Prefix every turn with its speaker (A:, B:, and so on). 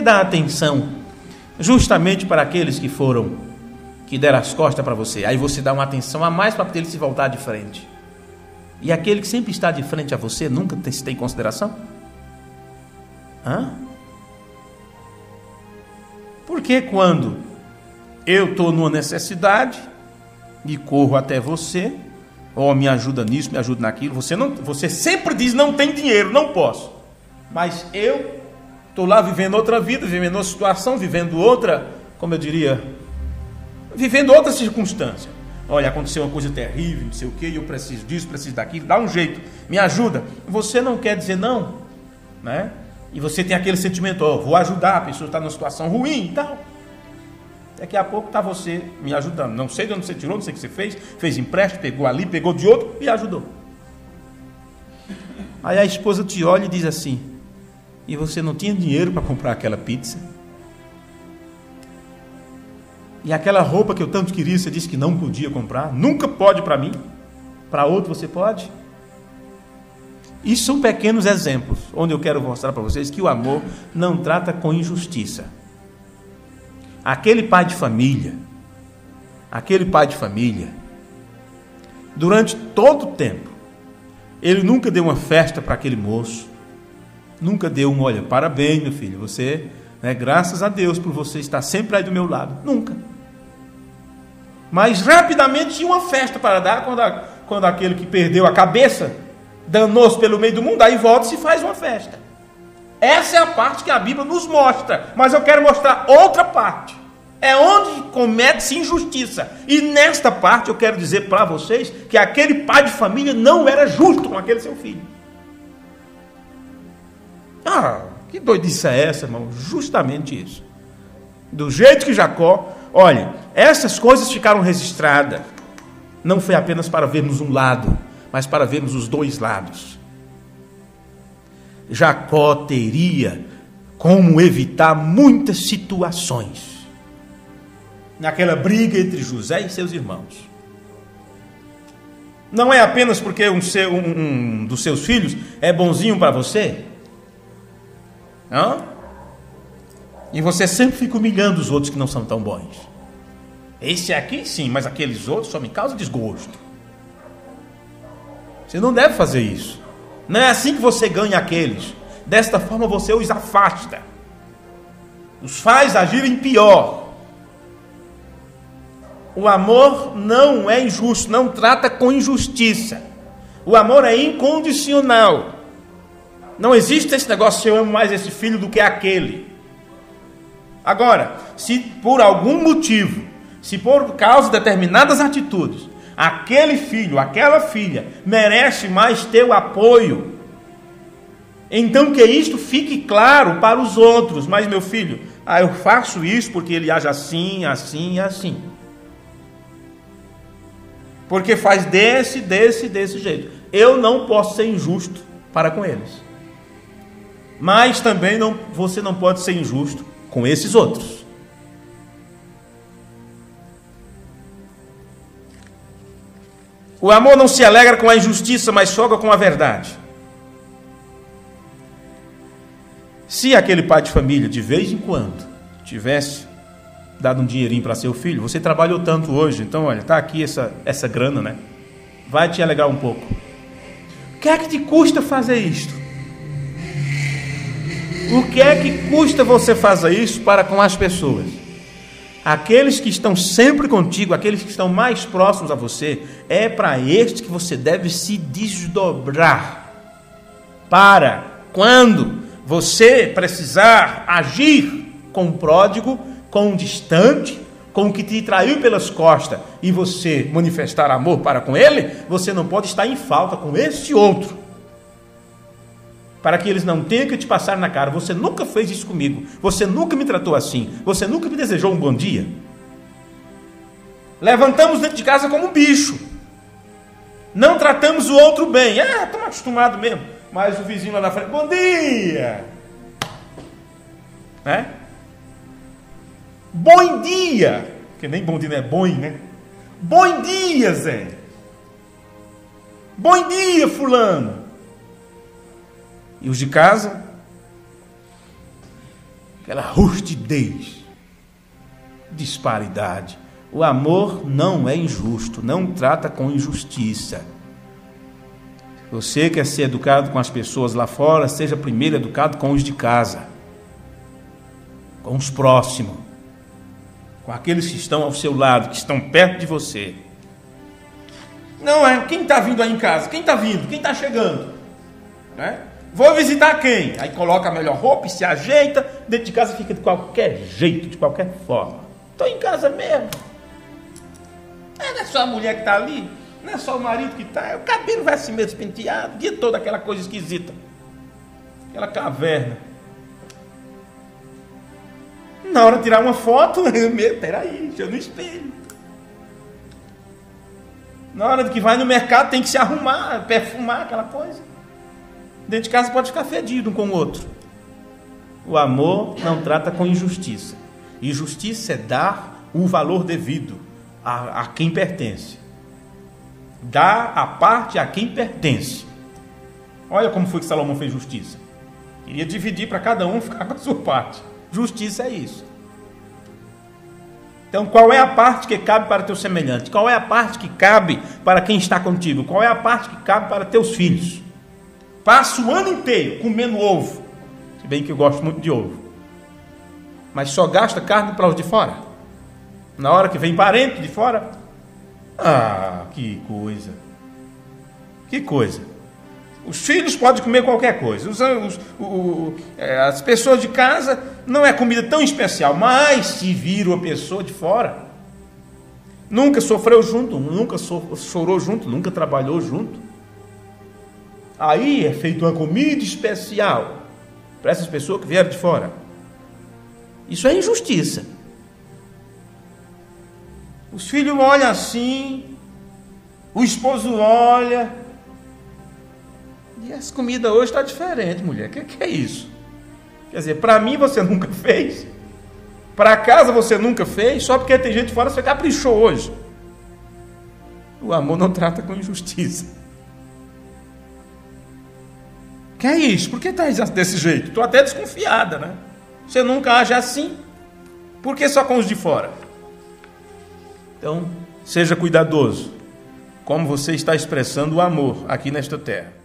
A: dá atenção justamente para aqueles que deram as costas para você? Aí você dá uma atenção a mais para ele se voltar de frente. E aquele que sempre está de frente a você, nunca se tem consideração? Porque quando eu estou numa necessidade e corro até você, me ajuda nisso, me ajuda naquilo, você sempre diz: não tem dinheiro, não posso. Mas eu estou lá vivendo outra vida, vivendo outra situação, vivendo outra, como eu diria, vivendo outra circunstância. Olha, aconteceu uma coisa terrível, não sei o que, eu preciso disso, preciso daquilo, dá um jeito, me ajuda. Você não quer dizer não, né? E você tem aquele sentimento: vou ajudar, a pessoa está numa situação ruim e tal. Daqui a pouco está você me ajudando. Não sei de onde você tirou, não sei o que você fez empréstimo, pegou ali, pegou de outro e ajudou. Aí a esposa te olha e diz assim: e você não tinha dinheiro para comprar aquela pizza? E aquela roupa que eu tanto queria, você disse que não podia comprar? Nunca pode para mim? Para outro você pode? Isso são pequenos exemplos, onde eu quero mostrar para vocês que o amor não trata com injustiça. Aquele pai de família, durante todo o tempo, ele nunca deu uma festa para aquele moço, nunca deu olha, parabéns meu filho, você, graças a Deus por você estar sempre aí do meu lado, nunca. Mas rapidamente tinha uma festa para dar, quando aquele que perdeu a cabeça, danou-se pelo meio do mundo, aí volta e se faz uma festa. Essa é a parte que a Bíblia nos mostra, mas eu quero mostrar outra parte. É onde comete-se injustiça. E nesta parte eu quero dizer para vocês que aquele pai de família não era justo com aquele seu filho. Que doidice é essa, irmão? Justamente isso. Do jeito que Jacó, olha, essas coisas ficaram registradas. Não foi apenas para vermos um lado, mas para vermos os dois lados. Jacó teria como evitar muitas situações naquela briga entre José e seus irmãos. Não é apenas porque um dos seus filhos é bonzinho para você, não? E você sempre fica humilhando os outros que não são tão bons. Esse aqui sim, mas aqueles outros só me causam desgosto. Você não deve fazer isso. Não é assim que você ganha aqueles. Desta forma você os afasta, os faz agirem pior. O amor não é injusto, não trata com injustiça. O amor é incondicional. Não existe esse negócio: eu amo mais esse filho do que aquele. Agora, se por algum motivo, se por causa de determinadas atitudes, aquele filho, aquela filha merece mais teu apoio, então que isto fique claro para os outros. Mas meu filho, eu faço isso porque ele age assim, assim e assim. Porque faz desse jeito. Eu não posso ser injusto para com eles. Mas também você não pode ser injusto com esses outros. O amor não se alegra com a injustiça, mas folga com a verdade. Se aquele pai de família, de vez em quando, tivesse dado um dinheirinho para seu filho: você trabalhou tanto hoje, então olha, está aqui essa grana, né? Vai te alegrar um pouco. O que é que te custa fazer isto? O que é que custa você fazer isso para com as pessoas? Aqueles que estão sempre contigo, aqueles que estão mais próximos a você, é para estes que você deve se desdobrar. Para quando você precisar agir com o pródigo, com o distante, com o que te traiu pelas costas, e você manifestar amor para com ele, você não pode estar em falta com este outro, para que eles não tenham que te passar na cara: você nunca fez isso comigo, você nunca me tratou assim, você nunca me desejou um bom dia. Levantamos dentro de casa como um bicho, não tratamos o outro bem. Estamos acostumados mesmo. Mas o vizinho lá na frente: bom dia, bom dia, que nem bom dia, não é bom, né? Bom dia, Zé. Bom dia, fulano. E os de casa? aquela rustidez, disparidade. O amor não é injusto, não trata com injustiça. Você quer ser educado com as pessoas lá fora, seja primeiro educado com os de casa, com os próximos, com aqueles que estão ao seu lado, que estão perto de você. Não é quem está vindo aí em casa, quem está vindo, quem está chegando, né? Vou visitar quem? Aí coloca a melhor roupa e se ajeita, dentro de casa fica de qualquer jeito, de qualquer forma. Estou em casa mesmo. Não é só a mulher que está ali, não é só o marido que está, o cabelo vai assim mesmo penteado, o dia todo aquela coisa esquisita, aquela caverna. Na hora de tirar uma foto, peraí, deixa eu no espelho. Na hora de que vai no mercado tem que se arrumar, perfumar aquela coisa. Dentro de casa pode ficar fedido um com o outro. O amor não trata com injustiça. Injustiça é dar o valor devido a quem pertence. Dar a parte a quem pertence. Olha como foi que Salomão fez justiça. Queria dividir para cada um ficar com a sua parte. Justiça é isso. Então, qual é a parte que cabe para teu semelhante? Qual é a parte que cabe para quem está contigo? Qual é a parte que cabe para teus filhos? Passa o ano inteiro comendo ovo. Se bem que eu gosto muito de ovo. Mas só gasta carne para os de fora. Na hora que vem parente de fora. Ah, que coisa. Que coisa. Os filhos podem comer qualquer coisa. As pessoas de casa não é comida tão especial. Mas se vira uma pessoa de fora, nunca sofreu junto, nunca chorou junto, nunca trabalhou junto, aí é feita uma comida especial para essas pessoas que vieram de fora. Isso é injustiça. Os filhos olham assim, o esposo olha. E as comidas hoje estão diferentes, mulher. O que é isso? Quer dizer, para mim você nunca fez. Para casa você nunca fez. Só porque tem gente fora você caprichou hoje. O amor não trata com injustiça. Que é isso? Por que está desse jeito? Estou até desconfiada, né? Você nunca age assim. Por que só com os de fora? Então, seja cuidadoso. Como você está expressando o amor aqui nesta terra.